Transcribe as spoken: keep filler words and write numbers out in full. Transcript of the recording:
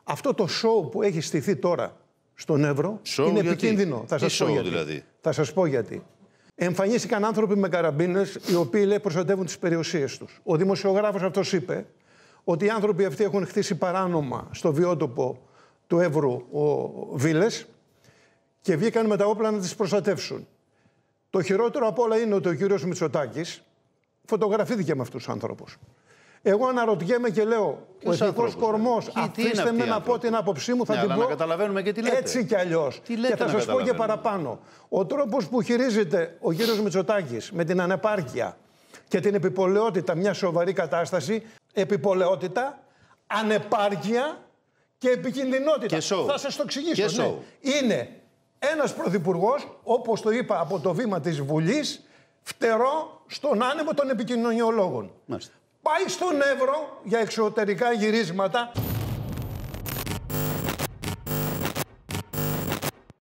Αυτό το σοου που έχει στηθεί τώρα στον Εύρο show είναι γιατί? επικίνδυνο. Θα σας, show, πω γιατί. δηλαδή? θα σας πω γιατί. Εμφανίστηκαν άνθρωποι με καραμπίνες οι οποίοι λέει προστατεύουν τις περιουσίες τους. Ο δημοσιογράφος αυτός είπε ότι οι άνθρωποι αυτοί έχουν χτίσει παράνομα στο βιότοπο του Εύρου ο Βίλες και βγήκαν με τα όπλα να τις προστατεύσουν. Το χειρότερο απ' όλα είναι ότι ο κύριος Μητσοτάκης φωτογραφήθηκε με αυτούς τους ανθρώπους. Εγώ αναρωτιέμαι και λέω, Ποιος ο εθνικός κορμός, αφήστε με να πω την άποψή μου, θα ναι, την αλλά πω να καταλαβαίνουμε και τι λέτε. έτσι κι αλλιώς. Τι λέτε, και θα σας πω και παραπάνω. Ο τρόπος που χειρίζεται ο κύριος Μητσοτάκης με την ανεπάρκεια και την επιπολαιότητα μια σοβαρή κατάσταση, επιπολαιότητα, ανεπάρκεια και επικινδυνότητα. Και show. Θα σας το εξηγήσω. Και ναι. Είναι ένας πρωθυπουργός, όπως το είπα από το βήμα της Βουλής, φτερό στον άνεμο των επικοινωνιολόγων. Μάλιστα. Πάει στον Εύρο για εξωτερικά γυρίσματα.